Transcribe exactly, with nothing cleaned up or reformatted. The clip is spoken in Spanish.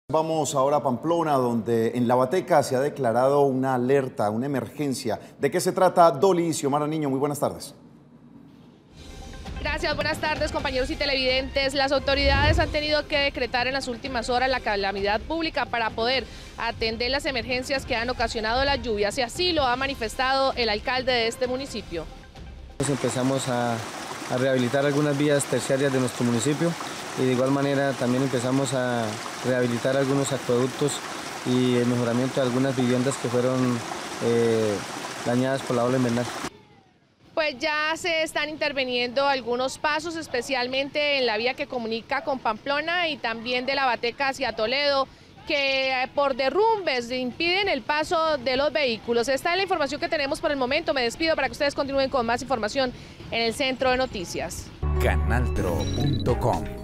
Vamos ahora a Pamplona, donde en La Bateca se ha declarado una alerta, una emergencia. ¿De qué se trata, Dolly y Xiomara Niño? Muy buenas tardes. Gracias, buenas tardes compañeros y televidentes. Las autoridades han tenido que decretar en las últimas horas la calamidad pública para poder atender las emergencias que han ocasionado las lluvias, y así lo ha manifestado el alcalde de este municipio. Empezamos a, a rehabilitar algunas vías terciarias de nuestro municipio y de igual manera también empezamos a rehabilitar algunos acueductos y el mejoramiento de algunas viviendas que fueron eh, dañadas por la ola invernal. Pues ya se están interviniendo algunos pasos, especialmente en la vía que comunica con Pamplona y también de La Bateca hacia Toledo, que por derrumbes impiden el paso de los vehículos. Esta es la información que tenemos por el momento. Me despido para que ustedes continúen con más información en el Centro de Noticias. Canaltro punto com